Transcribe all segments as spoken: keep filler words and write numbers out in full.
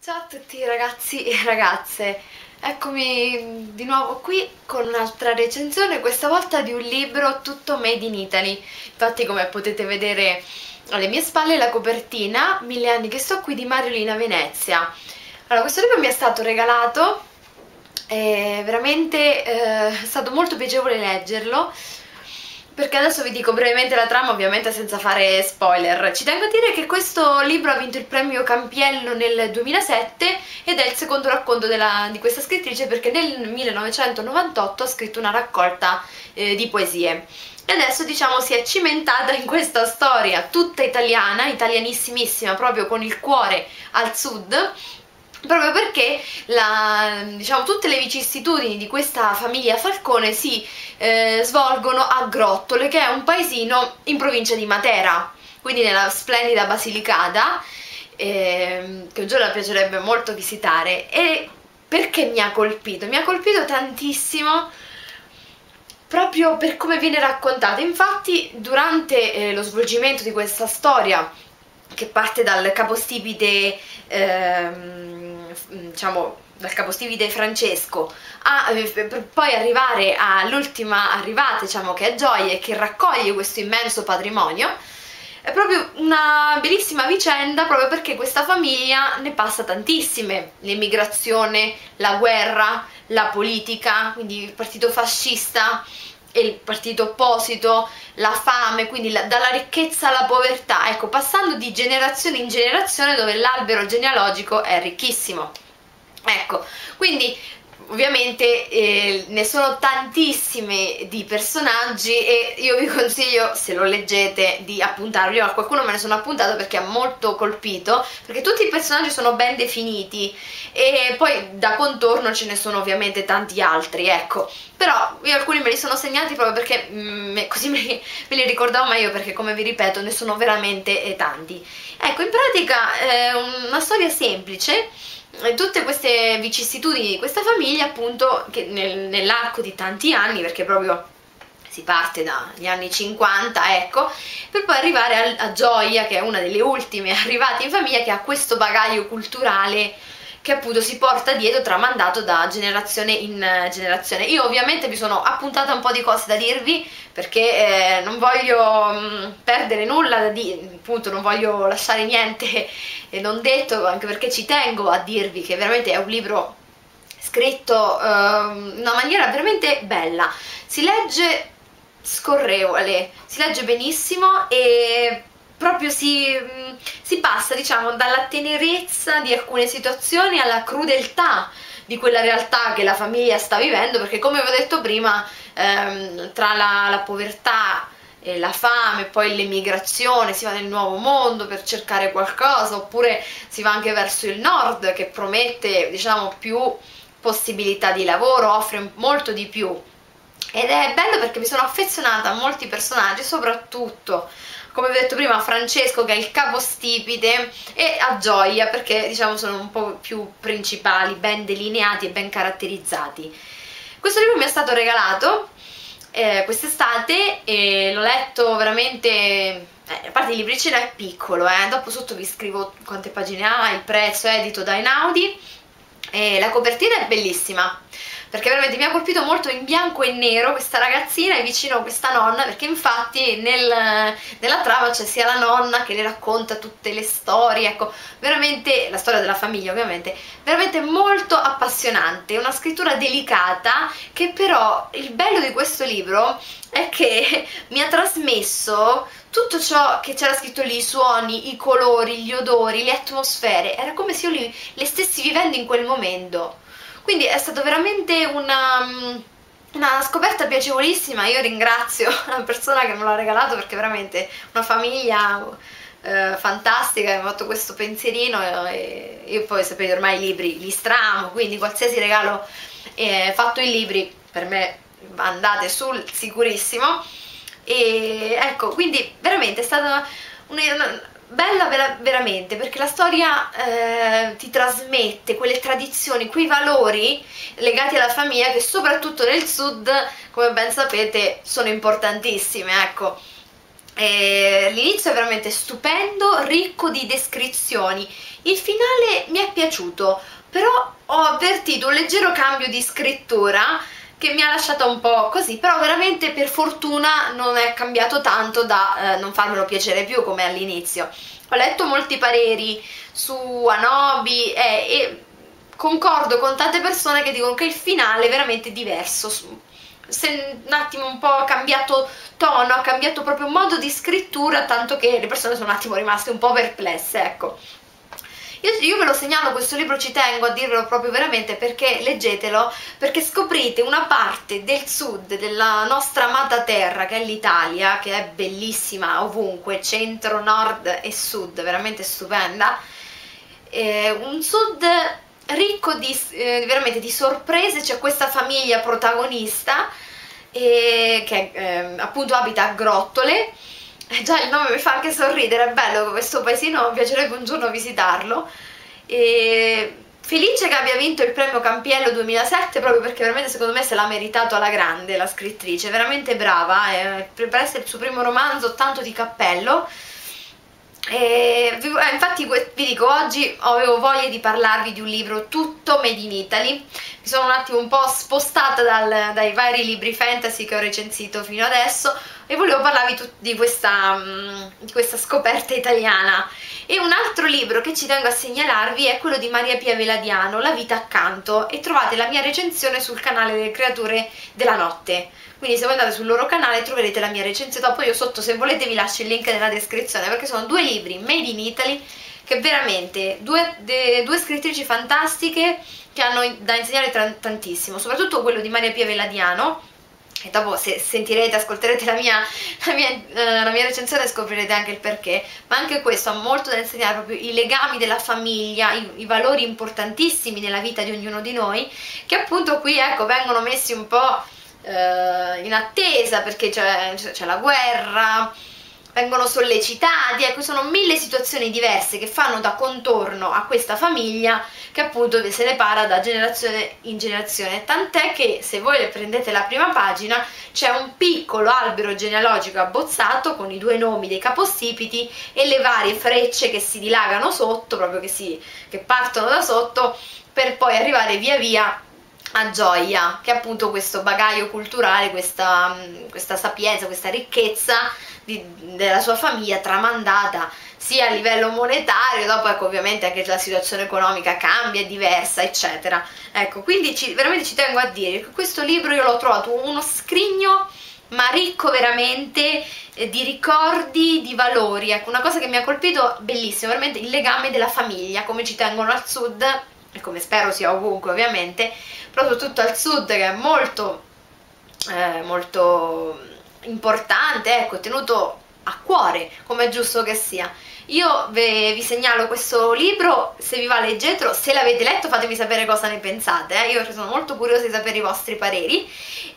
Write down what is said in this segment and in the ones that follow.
Ciao a tutti ragazzi e ragazze, eccomi di nuovo qui con un'altra recensione, questa volta di un libro tutto made in Italy. Infatti, come potete vedere alle mie spalle, la copertina Mille anni che sto qui di Mariolina Venezia. Allora, questo libro mi è stato regalato, è veramente eh, è stato molto piacevole leggerlo, perché adesso vi dico brevemente la trama, ovviamente senza fare spoiler. Ci tengo a dire che questo libro ha vinto il premio Campiello nel duemilasette ed è il secondo racconto della, di questa scrittrice, perché nel millenovecentonovantotto ha scritto una raccolta eh, di poesie. E adesso, diciamo, si è cimentata in questa storia tutta italiana, italianissimissima, proprio con il cuore al sud, proprio perché la, diciamo, tutte le vicissitudini di questa famiglia Falcone si eh, svolgono a Grottole, che è un paesino in provincia di Matera, quindi nella splendida Basilicata, eh, che un giorno mi piacerebbe molto visitare. E perché mi ha colpito? Mi ha colpito tantissimo proprio per come viene raccontata. Infatti, durante eh, lo svolgimento di questa storia, che parte dal capostipite ehm, diciamo dal capostipite Francesco a eh, per poi arrivare all'ultima arrivata, diciamo, che è Gioia, e che raccoglie questo immenso patrimonio, è proprio una bellissima vicenda, proprio perché questa famiglia ne passa tantissime: l'emigrazione, la guerra, la politica, quindi il partito fascista e il partito opposito, la fame, quindi la, dalla ricchezza alla povertà, ecco, passando di generazione in generazione, dove l'albero genealogico è ricchissimo. Ecco, quindi ovviamente eh, ne sono tantissime di personaggi, e io vi consiglio, se lo leggete, di appuntarvi. Io a qualcuno me ne sono appuntato perché ha molto colpito, perché tutti i personaggi sono ben definiti e poi da contorno ce ne sono ovviamente tanti altri, ecco. Però io alcuni me li sono segnati proprio perché mm, così me li, me li ricordavo meglio, perché, come vi ripeto, ne sono veramente eh, tanti. Ecco, in pratica è una storia semplice, tutte queste vicissitudini di questa famiglia, appunto, che nel, nell'arco di tanti anni, perché proprio si parte dagli anni cinquanta, ecco, per poi arrivare a, a Gioia, che è una delle ultime arrivate in famiglia, che ha questo bagaglio culturale che appunto si porta dietro, tramandato da generazione in generazione. Io ovviamente mi sono appuntata un po' di cose da dirvi, perché eh, non voglio mh, perdere nulla da dire, appunto non voglio lasciare niente eh, non detto, anche perché ci tengo a dirvi che veramente è un libro scritto eh, in una maniera veramente bella, si legge scorrevole, si legge benissimo, e proprio si, si passa, diciamo, dalla tenerezza di alcune situazioni alla crudeltà di quella realtà che la famiglia sta vivendo, perché, come vi ho detto prima, ehm, tra la, la povertà e la fame, poi l'emigrazione, si va nel nuovo mondo per cercare qualcosa, oppure si va anche verso il nord, che promette, diciamo, più possibilità di lavoro, offre molto di più. Ed è bello perché mi sono affezionata a molti personaggi, soprattutto, come vi ho detto prima, a Francesco, che è il capostipite, e a Gioia, perché, diciamo, sono un po' più principali, ben delineati e ben caratterizzati. Questo libro mi è stato regalato eh, quest'estate e l'ho letto veramente, eh, a parte il libricino è piccolo, eh, dopo sotto vi scrivo quante pagine ha, il prezzo, è edito da Einaudi, e la copertina è bellissima, perché veramente mi ha colpito molto, in bianco e nero, questa ragazzina e vicino questa nonna, perché infatti nel, nella trama c'è sia la nonna che le racconta tutte le storie, ecco, veramente la storia della famiglia, ovviamente, veramente molto appassionante, una scrittura delicata, che però il bello di questo libro è che mi ha trasmesso tutto ciò che c'era scritto lì, i suoni, i colori, gli odori, le atmosfere, era come se io li, le stessi vivendo in quel momento. Quindi è stata veramente una, una scoperta piacevolissima. Io ringrazio la persona che me l'ha regalato, perché veramente una famiglia eh, fantastica, mi ha fatto questo pensierino, e io poi, sapete, ormai i libri li stramo, quindi qualsiasi regalo eh, fatto in libri per me andate sul sicurissimo. E ecco, quindi veramente è stata una, una bella vera, veramente, perché la storia eh, ti trasmette quelle tradizioni, quei valori legati alla famiglia, che soprattutto nel sud, come ben sapete, sono importantissime, ecco. L'inizio è veramente stupendo, ricco di descrizioni. Il finale mi è piaciuto piaciuto, però ho avvertito un leggero cambio di scrittura che mi ha lasciata un po' così, però veramente per fortuna non è cambiato tanto da eh, non farmelo piacere più come all'inizio. Ho letto molti pareri su Anobi e, e concordo con tante persone che dicono che il finale è veramente diverso, se un attimo un po' ha cambiato tono, ha cambiato proprio modo di scrittura, tanto che le persone sono un attimo rimaste un po' perplesse, ecco. Io, io ve lo segnalo questo libro, ci tengo a dirvelo proprio veramente, perché leggetelo, perché scoprite una parte del sud della nostra amata terra che è l'Italia, che è bellissima ovunque, centro, nord e sud, veramente stupenda, eh, un sud ricco di, eh, veramente di sorprese. C'è questa famiglia protagonista eh, che eh, appunto abita a Grottole. Eh, già il nome mi fa anche sorridere, è bello questo paesino, mi piacerebbe un giorno visitarlo. E felice che abbia vinto il premio Campiello duemilasette, proprio perché veramente secondo me se l'ha meritato alla grande la scrittrice, veramente brava, eh, per essere il suo primo romanzo, tanto di cappello. E, eh, infatti vi dico, oggi avevo voglia di parlarvi di un libro tutto made in Italy. Mi sono un attimo un po' spostata dal, dai vari libri fantasy che ho recensito fino adesso e volevo parlarvi di questa, um, di questa scoperta italiana. E un altro libro che ci tengo a segnalarvi è quello di Maria Pia Veladiano, La vita accanto, e trovate la mia recensione sul canale delle creature della notte. Quindi se voi andate sul loro canale troverete la mia recensione, dopo io sotto se volete vi lascio il link nella descrizione, perché sono due libri made in Italy che veramente, due, de, due scrittrici fantastiche che hanno da insegnare tantissimo, soprattutto quello di Maria Pia Veladiano, e dopo se sentirete, ascolterete la mia, la, mia, eh, la mia recensione scoprirete anche il perché, ma anche questo ha molto da insegnare, proprio i legami della famiglia, i, i valori importantissimi nella vita di ognuno di noi, che appunto qui ecco vengono messi un po' in attesa perché c'è la guerra, vengono sollecitati, ecco, sono mille situazioni diverse che fanno da contorno a questa famiglia che appunto se ne parla da generazione in generazione, tant'è che se voi le prendete la prima pagina c'è un piccolo albero genealogico abbozzato con i due nomi dei capostipiti e le varie frecce che si dilagano sotto, proprio che, si, che partono da sotto per poi arrivare via via a Gioia, che è appunto questo bagaglio culturale, questa, questa sapienza, questa ricchezza di, della sua famiglia tramandata sia a livello monetario, dopo ecco ovviamente anche la situazione economica cambia, è diversa, eccetera. Ecco, quindi ci, veramente ci tengo a dire che questo libro io l'ho trovato uno scrigno ma ricco veramente eh, di ricordi, di valori, ecco, una cosa che mi ha colpito bellissimo, veramente il legame della famiglia, come ci tengono al sud, e come spero sia ovunque ovviamente, proprio tutto al sud che è molto, eh, molto importante, ecco, tenuto a cuore, come è giusto che sia. Io vi, vi segnalo questo libro, se vi va leggetelo, se l'avete letto fatemi sapere cosa ne pensate, eh? Io sono molto curiosa di sapere i vostri pareri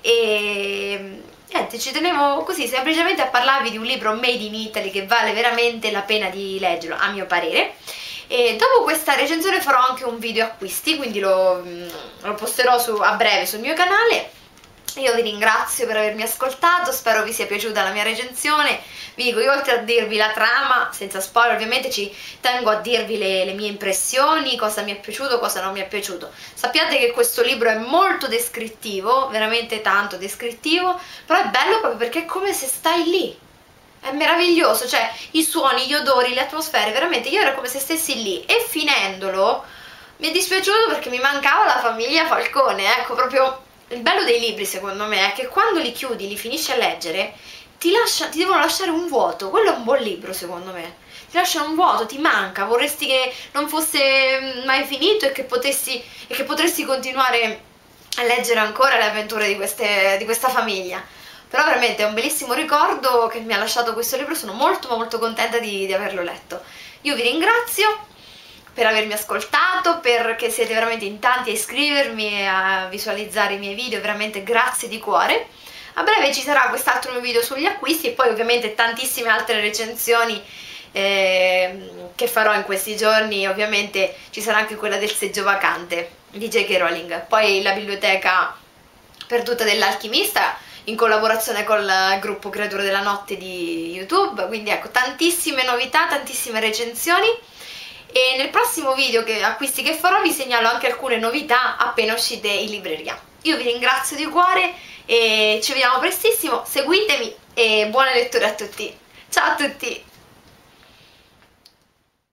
e niente, ci tenevo così semplicemente a parlarvi di un libro made in Italy che vale veramente la pena di leggerlo, a mio parere. E dopo questa recensione farò anche un video acquisti, quindi lo, lo posterò su, a breve sul mio canale. Io vi ringrazio per avermi ascoltato, spero vi sia piaciuta la mia recensione. Vi dico, io oltre a dirvi la trama, senza spoiler ovviamente, ci tengo a dirvi le, le mie impressioni, cosa mi è piaciuto, cosa non mi è piaciuto. Sappiate che questo libro è molto descrittivo, veramente tanto descrittivo, però è bello proprio perché è come se stai lì. È meraviglioso, cioè i suoni, gli odori, le atmosfere, veramente io ero come se stessi lì. E finendolo mi è dispiaciuto perché mi mancava la famiglia Falcone, ecco, proprio il bello dei libri secondo me è che quando li chiudi, li finisci a leggere, ti, lascia, ti devono lasciare un vuoto. Quello è un buon libro secondo me, ti lascia un vuoto, ti manca, vorresti che non fosse mai finito e che potessi, e che potresti continuare a leggere ancora le avventure di, queste, di questa famiglia. Però veramente è un bellissimo ricordo che mi ha lasciato questo libro, sono molto molto contenta di, di averlo letto. Io vi ringrazio per avermi ascoltato, perché siete veramente in tanti a iscrivermi e a visualizzare i miei video, veramente grazie di cuore. A breve ci sarà quest'altro mio video sugli acquisti e poi ovviamente tantissime altre recensioni eh, che farò in questi giorni. Ovviamente ci sarà anche quella del seggio vacante di J K Rowling, poi la biblioteca perduta dell'alchimista in collaborazione col gruppo Creature della Notte di YouTube, quindi ecco tantissime novità, tantissime recensioni e nel prossimo video che acquisti che farò vi segnalo anche alcune novità appena uscite in libreria. Io vi ringrazio di cuore e ci vediamo prestissimo, seguitemi e buona lettura a tutti. Ciao a tutti!